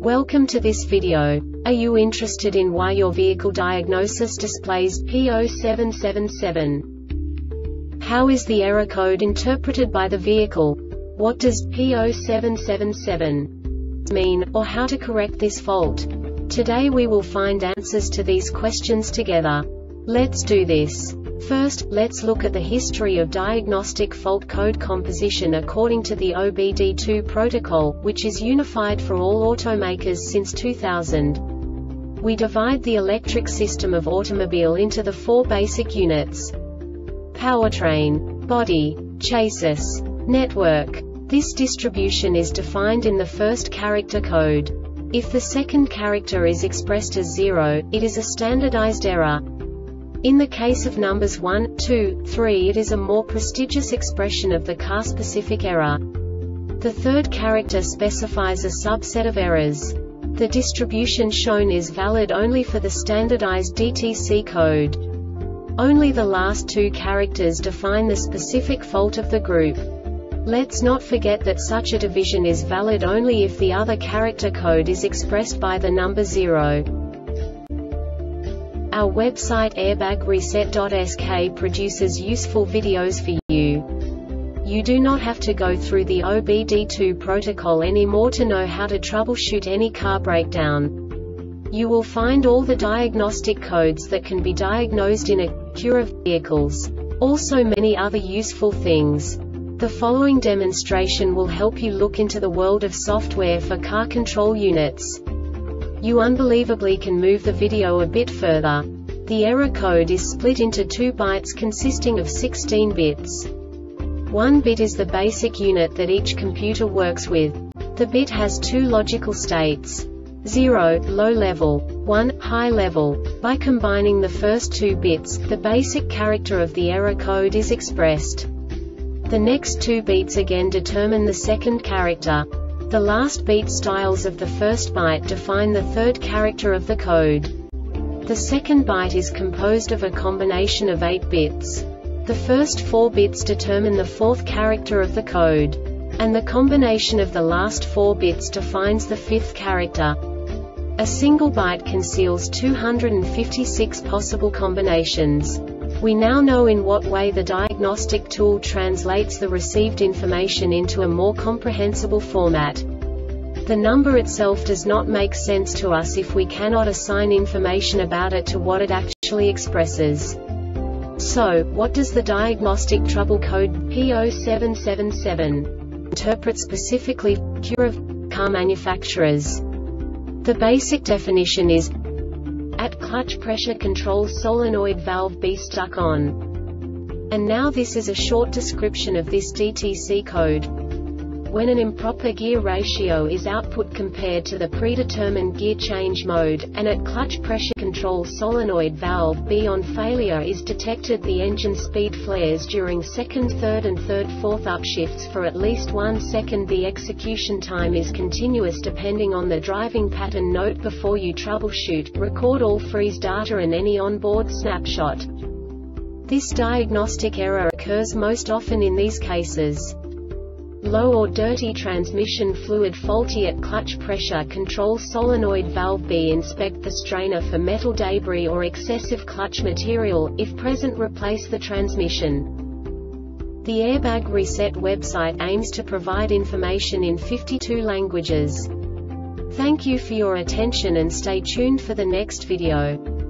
Welcome to this video. Are you interested in why your vehicle diagnosis displays P0777? How is the error code interpreted by the vehicle? What does P0777 mean, or how to correct this fault? Today we will find answers to these questions together. Let's do this. First, let's look at the history of diagnostic fault code composition according to the OBD2 protocol, which is unified for all automakers since 2000. We divide the electric system of automobile into the four basic units: powertrain, body, chassis, network. This distribution is defined in the first character code. If the second character is expressed as 0, it is a standardized error. In the case of numbers 1, 2, 3, it is a more prestigious expression of the car-specific error. The third character specifies a subset of errors. The distribution shown is valid only for the standardized DTC code. Only the last two characters define the specific fault of the group. Let's not forget that such a division is valid only if the other character code is expressed by the number 0. Our website airbagreset.sk produces useful videos for you. You do not have to go through the OBD2 protocol anymore to know how to troubleshoot any car breakdown. You will find all the diagnostic codes that can be diagnosed in Acura vehicles. Also many other useful things. The following demonstration will help you look into the world of software for car control units. You unbelievably can move the video a bit further. The error code is split into 2 bytes consisting of 16 bits. 1 bit is the basic unit that each computer works with. The bit has 2 logical states: 0, low level, 1, high level. By combining the first 2 bits, the basic character of the error code is expressed. The next 2 beats again determine the second character. The last beat styles of the first byte define the third character of the code. The second byte is composed of a combination of 8 bits. The first 4 bits determine the fourth character of the code. And the combination of the last 4 bits defines the fifth character. A single byte conceals 256 possible combinations. We now know in what way the diagnostic tool translates the received information into a more comprehensible format. The number itself does not make sense to us if we cannot assign information about it to what it actually expresses. So, what does the diagnostic trouble code P0777 interpret specifically for Acura car manufacturers? The basic definition is at clutch pressure control solenoid valve B stuck on. And now this is a short description of this DTC code. When an improper gear ratio is output compared to the predetermined gear change mode, and at clutch pressure control solenoid valve B on failure is detected, the engine speed flares during second, third and fourth upshifts for at least 1 second. The execution time is continuous depending on the driving pattern. Note before you troubleshoot, record all freeze data and any onboard snapshot. This diagnostic error occurs most often in these cases: low or dirty transmission fluid, faulty at clutch pressure control solenoid valve B. Inspect the strainer for metal debris or excessive clutch material. If present, replace the transmission. The Airbag Reset website aims to provide information in 52 languages. Thank you for your attention and stay tuned for the next video.